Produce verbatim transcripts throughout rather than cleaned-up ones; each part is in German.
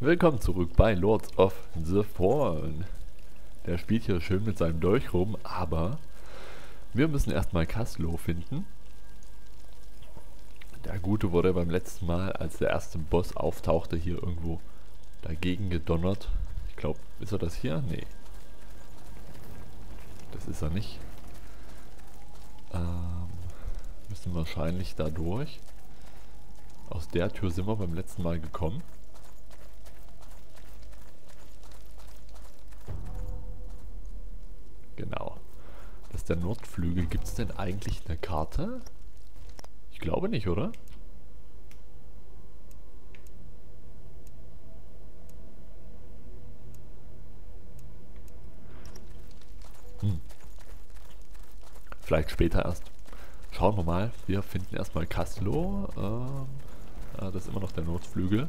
Willkommen zurück bei Lords of the Fallen. Der spielt hier schön mit seinem Dolch rum, aber wir müssen erstmal Kaslo finden. Der Gute wurde beim letzten Mal, als der erste Boss auftauchte, hier irgendwo dagegen gedonnert. Ich glaube, ist er das hier? Nee. Das ist er nicht. Ähm, müssen wahrscheinlich da durch. Aus der Tür sind wir beim letzten Mal gekommen. Genau. Das ist der Nordflügel. Gibt es denn eigentlich eine Karte? Ich glaube nicht, oder? Hm. Vielleicht später erst. Schauen wir mal. Wir finden erstmal Kaslo. Ähm, ah, das ist immer noch der Nordflügel.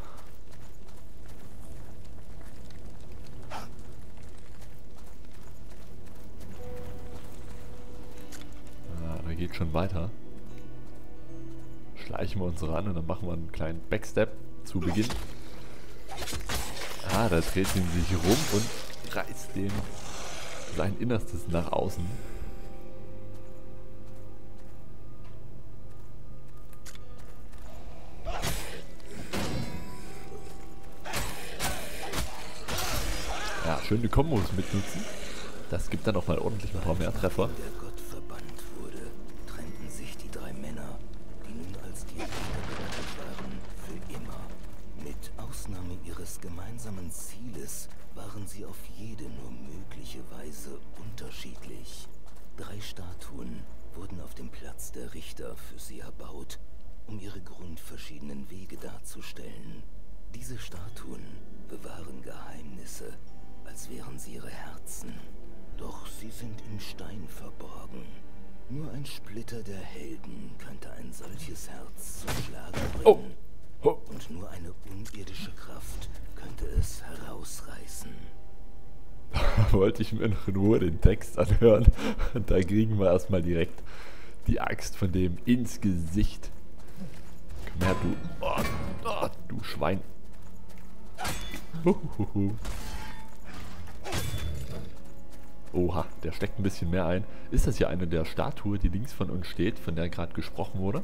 Geht schon weiter. Schleichen wir uns ran und dann machen wir einen kleinen Backstep zu Beginn. Ah, da dreht sie sich rum und reißt dem sein Innerstes nach außen. Ja, schöne Kombos mitnutzen. Das gibt dann auch mal ordentlich ein paar mehr Treffer. Ausnahme ihres gemeinsamen Zieles waren sie auf jede nur mögliche Weise unterschiedlich. Drei Statuen wurden auf dem Platz der Richter für sie erbaut, um ihre grundverschiedenen Wege darzustellen. Diese Statuen bewahren Geheimnisse, als wären sie ihre Herzen. Doch sie sind im Stein verborgen. Nur ein Splitter der Helden könnte ein solches Herz zum Schlagen bringen. Oh. Oh. Und nur eine unirdische Kraft könnte es herausreißen. Wollte ich mir noch in Ruhe den Text anhören. Und da kriegen wir erstmal direkt die Axt von dem ins Gesicht. Komm her, du. Oh, oh, du Schwein. Uhuhu. Oha, der steckt ein bisschen mehr ein. Ist das hier eine der Statue, die links von uns steht, von der gerade gesprochen wurde?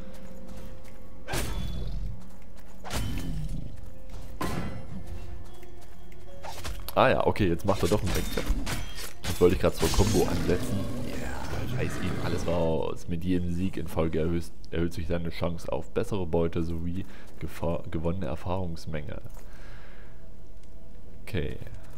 Ah ja, okay, jetzt macht er doch einen Wechsel. Jetzt wollte ich gerade zur Combo ansetzen. Ja, scheiß ihm alles raus. Mit jedem Sieg in Folge erhöht, erhöht sich seine Chance auf bessere Beute sowie Gefahr, gewonnene Erfahrungsmenge. Okay.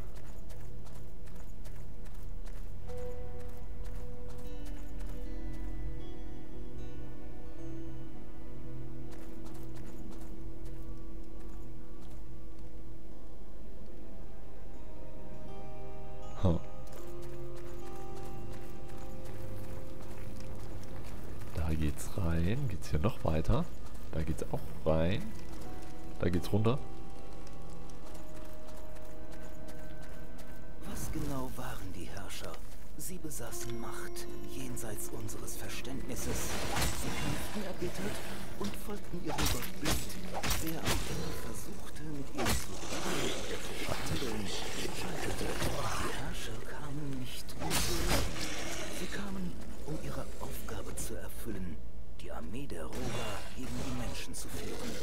Huh. Da geht's rein. Geht's hier noch weiter? Da geht's auch rein. Da geht's runter. Was genau waren die Herrscher? Sie besaßen Macht jenseits unseres Verständnisses. Sie kämpften erbittert und folgten ihrem Gott blind. Wer auch immer versuchte, mit ihnen zu handeln, scheiterte. Die Herrscher kamen nicht um zu leben. Sie kamen, um ihre Aufgabe zu erfüllen, die Armee der Roga gegen die Menschen zu führen.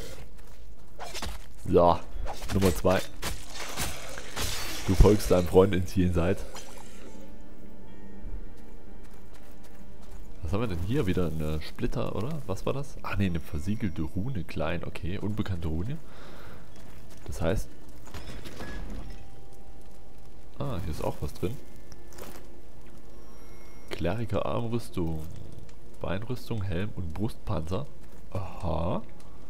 So, Nummer zwei. Du folgst deinem Freund ins Jenseits. Was haben wir denn hier? Wieder eine Splitter, oder? Was war das? Ah ne, eine versiegelte Rune, klein, okay. Unbekannte Rune. Das heißt... Ah, hier ist auch was drin. Kleriker Armrüstung, Beinrüstung, Helm und Brustpanzer. Aha.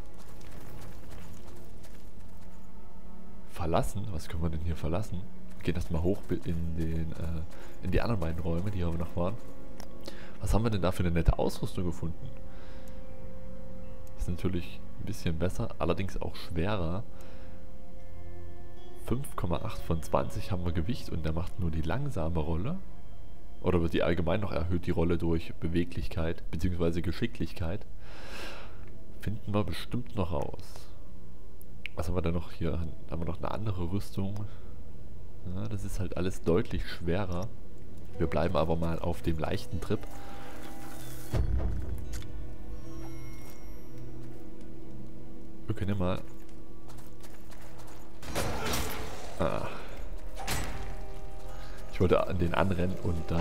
Verlassen? Was können wir denn hier verlassen? Wir gehen erstmal hoch in, den, äh, in die anderen beiden Räume, die hier noch waren. Was haben wir denn da für eine nette Ausrüstung gefunden? Ist natürlich ein bisschen besser, allerdings auch schwerer. fünf Komma acht von zwanzig haben wir Gewicht und der macht nur die langsame Rolle. Oder wird die allgemein noch erhöht, die Rolle durch Beweglichkeit bzw. Geschicklichkeit? Finden wir bestimmt noch raus. Was haben wir da noch hier? Haben wir noch eine andere Rüstung? Ja, das ist halt alles deutlich schwerer. Wir bleiben aber mal auf dem leichten Trip. Wir können ja mal... Ah. Ich wollte an den anrennen und dann...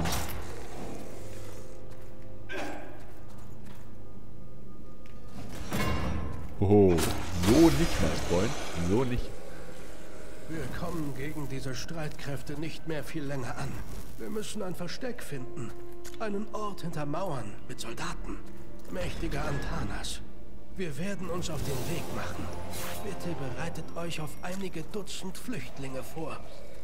Oh, so nicht, mein Freund. So nicht. Wir kommen gegen diese Streitkräfte nicht mehr viel länger an. Wir müssen ein Versteck finden. Einen Ort hinter Mauern mit Soldaten. Mächtiger Antanas. Wir werden uns auf den Weg machen. Bitte bereitet euch auf einige Dutzend Flüchtlinge vor.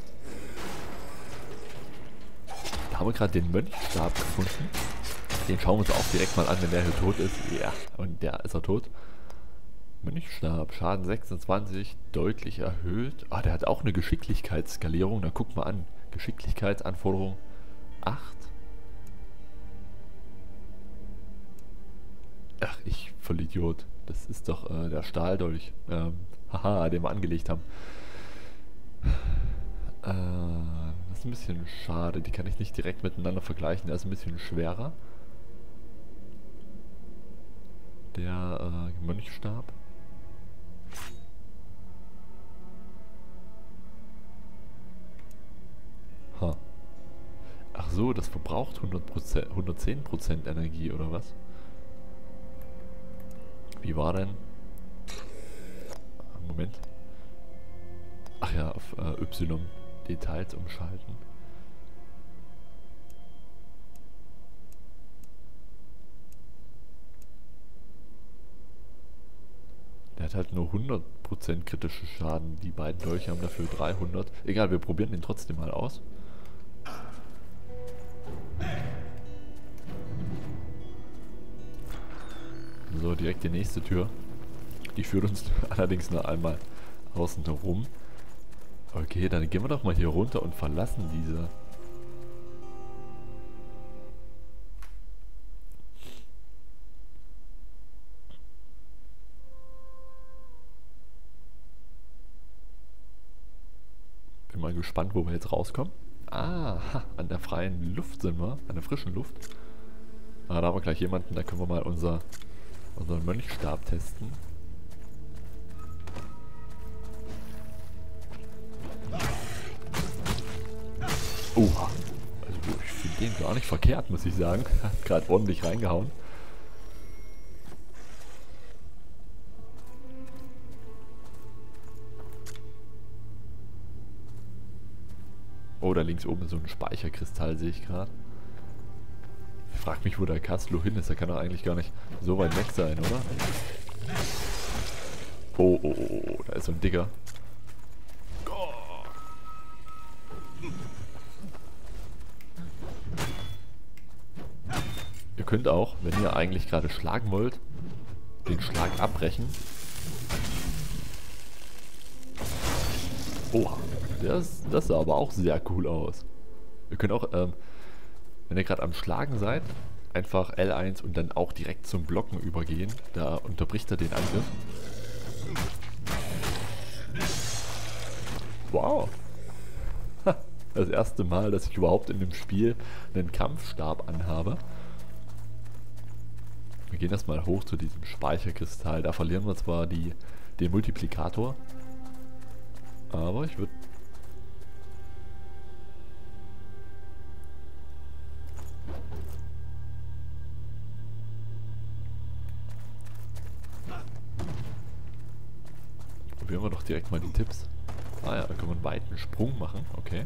Da haben wir gerade den Mönchstab gefunden. Den schauen wir uns auch direkt mal an, wenn der hier tot ist. Ja, und der ist er tot. Mönchstab, Schaden sechsundzwanzig, deutlich erhöht. Ah, der hat auch eine Geschicklichkeitsskalierung. Da guck mal an. Geschicklichkeitsanforderung acht. Ach, ich voll Idiot. Das ist doch äh, der Stahldolch. Ähm, haha, den wir angelegt haben. Äh, das ist ein bisschen schade. Die kann ich nicht direkt miteinander vergleichen. Der ist ein bisschen schwerer. Der äh, Mönchstab. Ha. Ach so, das verbraucht hundert Prozent, hundertzehn Prozent Energie, oder was? Wie war denn? Moment. Ach ja, auf äh, Y Details umschalten. Der hat halt nur hundert Prozent kritische Schaden. Die beiden Dolche haben dafür dreihundert. Egal, wir probieren den trotzdem mal aus. So, direkt die nächste Tür. Die führt uns allerdings nur einmal außen herum. Okay, dann gehen wir doch mal hier runter und verlassen diese. Bin mal gespannt, wo wir jetzt rauskommen. Ah, an der freien Luft sind wir, an der frischen Luft. Ah, da haben wir gleich jemanden, da können wir mal unser, unseren Mönchstab testen. Oha, also ich finde den gar nicht verkehrt, muss ich sagen. Hat gerade ordentlich reingehauen. Oh, da links oben ist so ein Speicherkristall, sehe ich gerade. Ich frage mich, wo der Castlo hin ist. Der kann doch eigentlich gar nicht so weit weg sein, oder? Oh, oh, oh, oh, da ist so ein Dicker. Ihr könnt auch, wenn ihr eigentlich gerade schlagen wollt, den Schlag abbrechen. Oha, das, das sah aber auch sehr cool aus. Ihr könnt auch, ähm, wenn ihr gerade am Schlagen seid, einfach L eins und dann auch direkt zum Blocken übergehen. Da unterbricht er den Angriff. Wow. Das erste Mal, dass ich überhaupt in dem Spiel einen Kampfstab anhabe. Wir gehen erstmal hoch zu diesem Speicherkristall. Da verlieren wir zwar die, den Multiplikator. Aber ich würde... Probieren wir doch direkt mal die Tipps. Ah ja, da können wir einen weiten Sprung machen. Okay.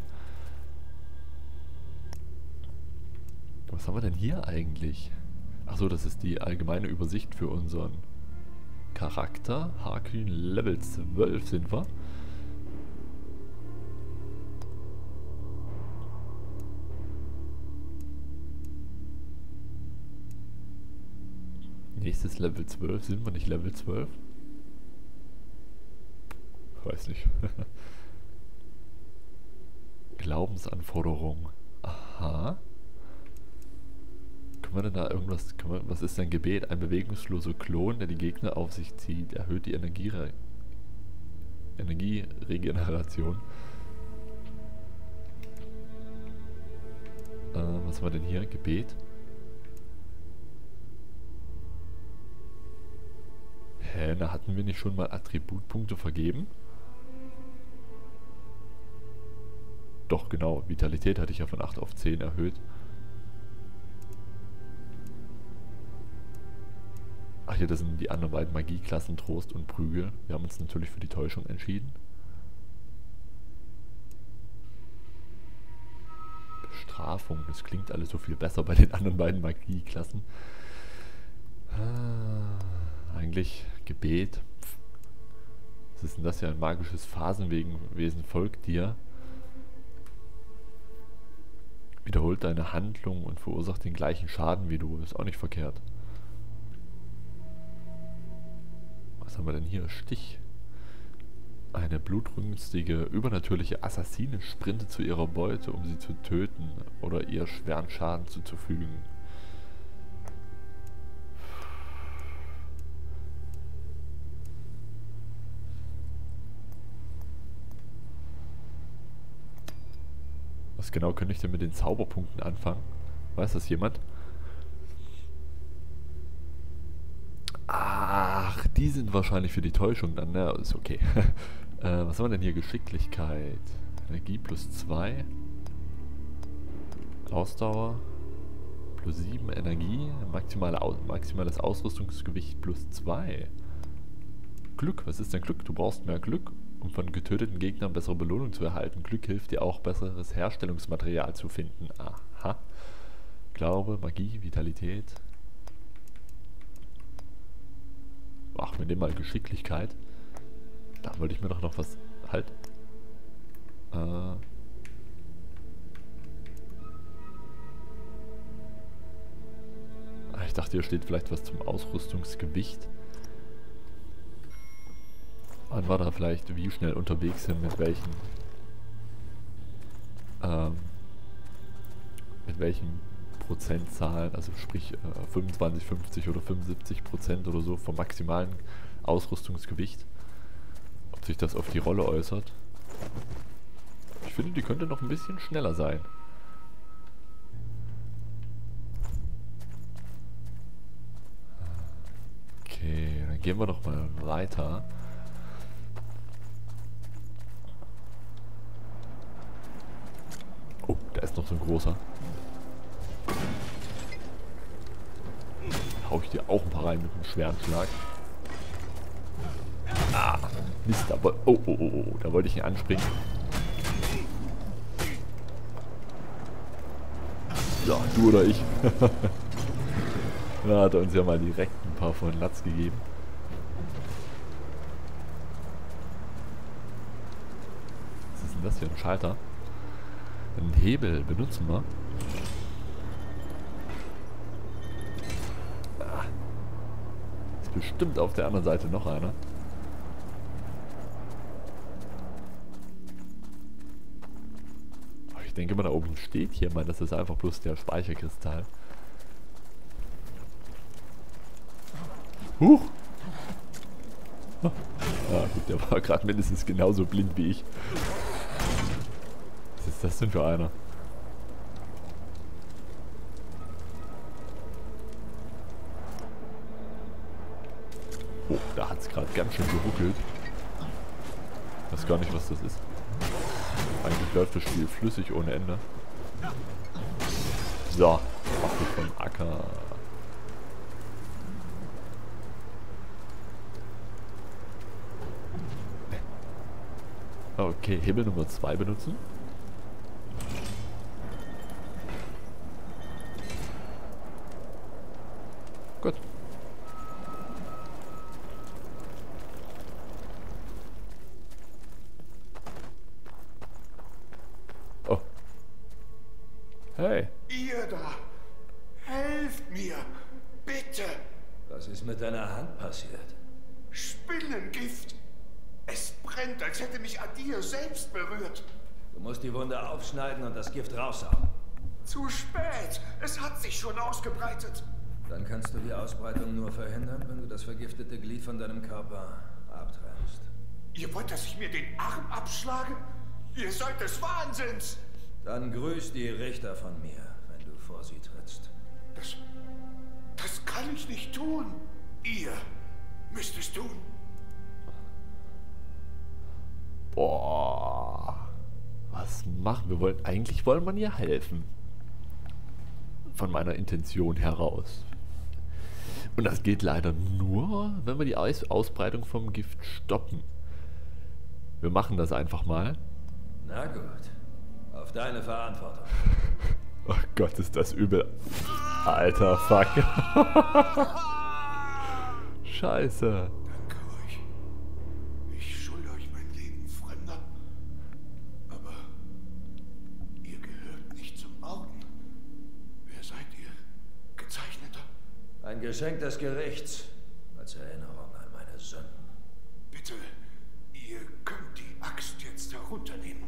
Was haben wir denn hier eigentlich? Achso, das ist die allgemeine Übersicht für unseren Charakter. Harkyn Level zwölf sind wir. Nächstes Level zwölf. Sind wir nicht Level zwölf? Weiß nicht. Glaubensanforderung. Aha. Können wir denn da irgendwas... Wir, was ist denn Gebet? Ein bewegungsloser Klon, der die Gegner auf sich zieht. Erhöht die Energie... Energieregeneration. Äh, was haben wir denn hier? Gebet. Hä, da hatten wir nicht schon mal Attributpunkte vergeben? Doch, genau. Vitalität hatte ich ja von acht auf zehn erhöht. Ach hier, das sind die anderen beiden Magieklassen, Trost und Prügel. Wir haben uns natürlich für die Täuschung entschieden. Bestrafung, das klingt alles so viel besser bei den anderen beiden Magieklassen. Ah, eigentlich Gebet. Was ist denn das ja? Ein magisches Phasenwesen folgt dir. Wiederholt deine Handlung und verursacht den gleichen Schaden wie du. Ist auch nicht verkehrt. Was haben wir denn hier? Stich. Eine blutrünstige, übernatürliche Assassine sprintet zu ihrer Beute, um sie zu töten oder ihr schweren Schaden zuzufügen. Was genau könnte ich denn mit den Zauberpunkten anfangen? Weiß das jemand? Ach, die sind wahrscheinlich für die Täuschung dann. Ja, ist okay. äh, was haben wir denn hier? Geschicklichkeit. Energie plus zwei. Ausdauer. Plus sieben Energie. Maximale Aus maximales Ausrüstungsgewicht plus zwei. Glück. Was ist denn Glück? Du brauchst mehr Glück, um von getöteten Gegnern bessere Belohnung zu erhalten. Glück hilft dir auch, besseres Herstellungsmaterial zu finden. Aha. Glaube, Magie, Vitalität. Ach, wir nehmen mal Geschicklichkeit. Da wollte ich mir doch noch was... Halt. Äh... Ich dachte, hier steht vielleicht was zum Ausrüstungsgewicht. Wann war da vielleicht, wie schnell unterwegs sind, mit welchen... Ähm... Mit welchen Prozentzahlen, also sprich äh, fünfundzwanzig, fünfzig oder fünfundsiebzig Prozent oder so vom maximalen Ausrüstungsgewicht. Ob sich das auf die Rolle äußert. Ich finde, die könnte noch ein bisschen schneller sein. Okay, dann gehen wir doch mal weiter. Oh, da ist noch so ein großer. Hau ich dir auch ein paar rein mit einem schweren Schlag. Ah, Mist, aber... Oh, oh, oh, oh, da wollte ich ihn anspringen. Ja, du oder ich. Da hat er uns ja mal direkt ein paar von Latz gegeben. Was ist denn das hier? Ein Schalter? Einen Hebel benutzen wir. Bestimmt auf der anderen Seite noch einer. Ich denke mal, da oben steht hier mal, das ist einfach bloß der Speicherkristall. Huch! Ah gut, der war gerade mindestens genauso blind wie ich. Was ist das denn für einer? Oh, da hat es gerade ganz schön geruckelt. Ich weiß gar nicht, was das ist. Eigentlich läuft das Spiel flüssig ohne Ende. So, mach mich vom Acker. Okay, Hebel Nummer zwei benutzen. Gut. Oh. Hey. Ihr da! Helft mir! Bitte! Was ist mit deiner Hand passiert? Spinnengift! Es brennt, als hätte mich Adir selbst berührt. Du musst die Wunde aufschneiden und das Gift raussaugen. Zu spät! Es hat sich schon ausgebreitet. Dann kannst du die Ausbreitung nur verhindern, wenn du das vergiftete Glied von deinem Körper abtrennst. Ihr wollt, dass ich mir den Arm abschlage? Ihr seid des Wahnsinns! Dann grüß die Richter von mir, wenn du vor sie trittst. Das... das kann ich nicht tun. Ihr müsst es tun. Boah. Was machen wir? Wollen, eigentlich wollen wir ihr helfen. Von meiner Intention heraus. Und das geht leider nur, wenn wir die Aus Ausbreitung vom Gift stoppen. Wir machen das einfach mal. Na gut. Auf deine Verantwortung. Oh Gott, ist das übel. Alter, fuck. Scheiße. Danke euch. Ich schulde euch mein Leben, Fremder. Aber ihr gehört nicht zum Orden. Wer seid ihr? Gezeichneter? Ein Geschenk des Gerichts. Als Erinnerung an meine Sünden. Bitte, ihr könnt die Axt jetzt herunternehmen.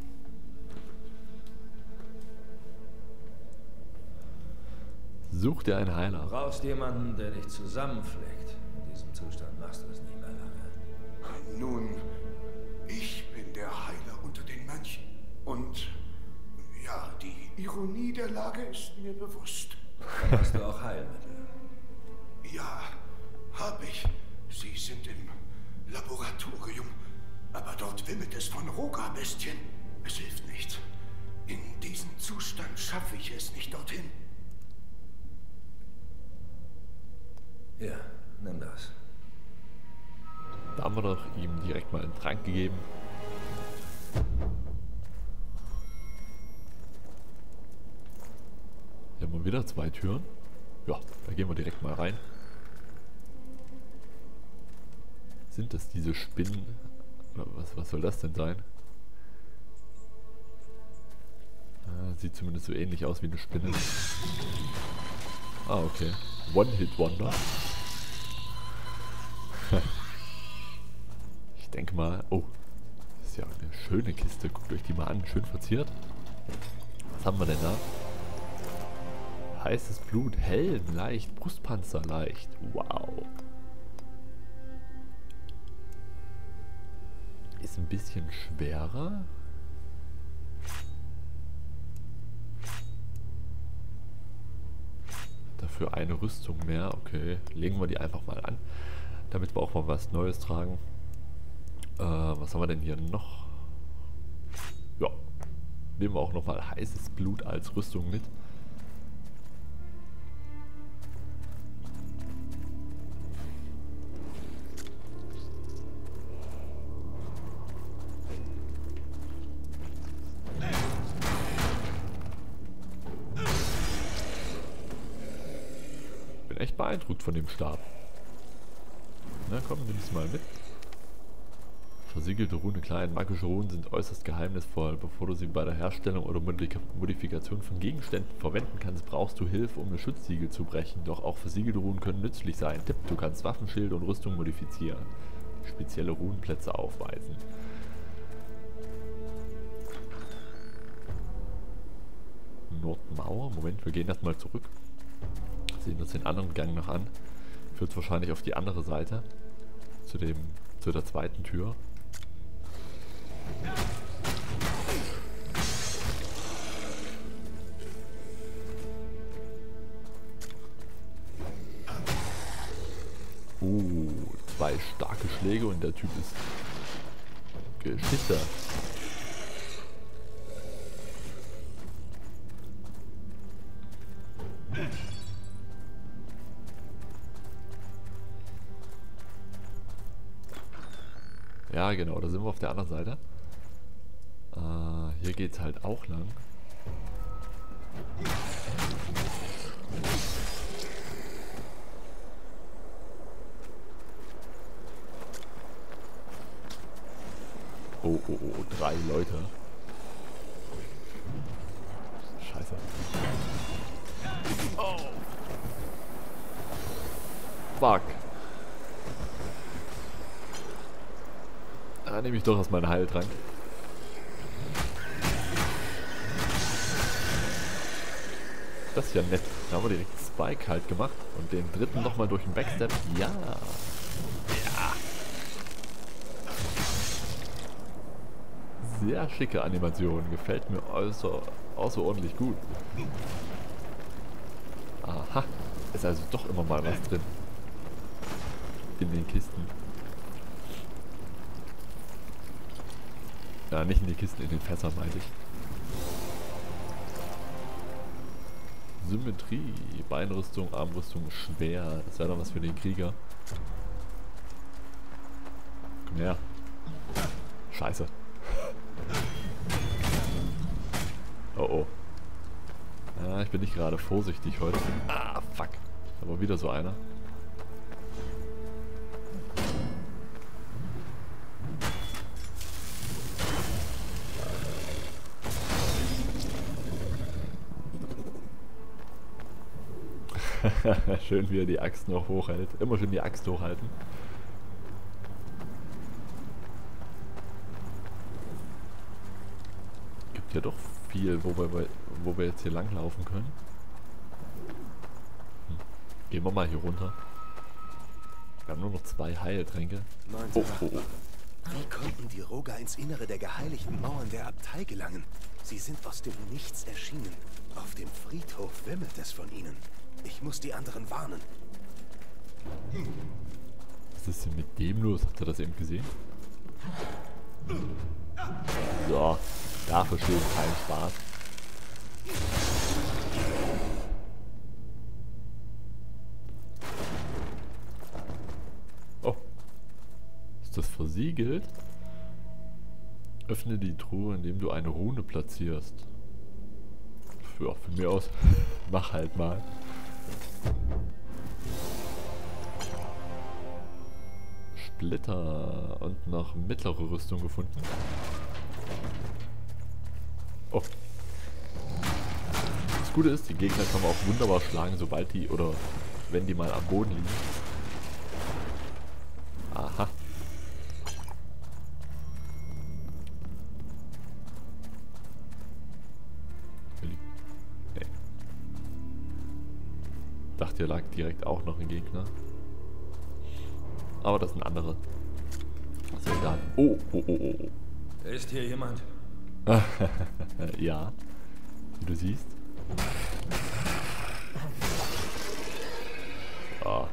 Such dir einen Heiler. Du brauchst jemanden, der dich zusammenflickt. In diesem Zustand machst du es nicht mehr lange. Nun, ich bin der Heiler unter den Mönchen. Und ja, die Ironie der Lage ist mir bewusst. Dann hast du auch Heilmittel. Ja, hab ich. Sie sind im Laboratorium. Aber dort wimmelt es von Roga-Bestien. Es hilft nichts. In diesem Zustand schaffe ich es nicht dorthin. Ja, nimm das. Da haben wir doch ihm direkt mal einen Trank gegeben. Hier haben wir wieder zwei Türen. Ja, da gehen wir direkt mal rein. Sind das diese Spinnen? Oder was, was soll das denn sein? Ah, sieht zumindest so ähnlich aus wie eine Spinne. Ah, okay. One-Hit-Wonder. Ich denke mal... Oh, das ist ja eine schöne Kiste. Guckt euch die mal an. Schön verziert. Was haben wir denn da? Heißes Blut, Helm, leicht, Brustpanzer, leicht. Wow. Ist ein bisschen schwerer. Dafür eine Rüstung mehr. Okay, legen wir die einfach mal an. Damit wir auch mal was Neues tragen. Äh, was haben wir denn hier noch? Ja. Nehmen wir auch nochmal heißes Blut als Rüstung mit. Echt beeindruckt von dem Stab. Na komm, nimm es mal mit. Versiegelte Runen, kleine magische Runen sind äußerst geheimnisvoll. Bevor du sie bei der Herstellung oder Modifikation von Gegenständen verwenden kannst, brauchst du Hilfe, um das Schutzsiegel zu brechen. Doch auch versiegelte Runen können nützlich sein. Tipp, du kannst Waffen, Schilde und Rüstung modifizieren. Spezielle Runenplätze aufweisen. Nordmauer. Moment, wir gehen erstmal zurück. Sehen uns den anderen Gang noch an. Führt wahrscheinlich auf die andere Seite. Zu dem, zu der zweiten Tür. Uh, zwei starke Schläge und der Typ ist Geschichte. Ja, genau, da sind wir auf der anderen Seite. Äh, hier geht's halt auch lang. Oh, oh, oh, drei Leute. Scheiße. Oh. Fuck. Da nehme ich doch erstmal einen Heiltrank. Das ist ja nett. Da haben wir direkt Spike halt gemacht. Und den dritten nochmal durch den Backstep. Ja. Ja. Sehr schicke Animation. Gefällt mir äußer, außerordentlich gut. Aha. Ist also doch immer mal was drin. In den Kisten. Ja, nicht in die Kisten, in den Fässern, meinte ich. Symmetrie. Beinrüstung, Armrüstung, schwer. Das wäre doch was für den Krieger. Komm her. Scheiße. Oh oh. Ja, ich bin nicht gerade vorsichtig heute. Ah, fuck. Aber wieder so einer. Schön, wie er die Axt noch hochhält. Immer schön die Axt hochhalten. Gibt ja doch viel, wo wir, wo wir jetzt hier langlaufen können. Hm. Gehen wir mal hier runter. Wir haben nur noch zwei Heiltränke. Oh, oh, oh. Wie konnten die Roga ins Innere der geheiligten Mauern der Abtei gelangen? Sie sind aus dem Nichts erschienen. Auf dem Friedhof wimmelt es von ihnen. Ich muss die anderen warnen. Was ist denn mit dem los? Habt ihr das eben gesehen? So, da verstehe ich keinen Spaß. Oh. Ist das versiegelt? Öffne die Truhe, indem du eine Rune platzierst. Ja, von mir aus. Mach halt mal. Splitter und noch mittlere Rüstung gefunden. Oh. Das Gute ist, die Gegner kann man auch wunderbar schlagen, sobald die, oder wenn die mal am Boden liegen. Aha. Nee. Dachte, hier lag direkt auch noch ein Gegner. Aber das sind andere. Also egal. Oh, oh, oh, oh, oh. Ist hier jemand? Ja, wie du siehst. So.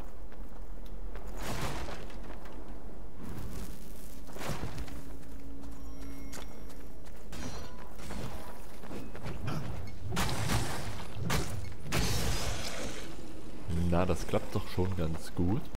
Na, das klappt doch schon ganz gut.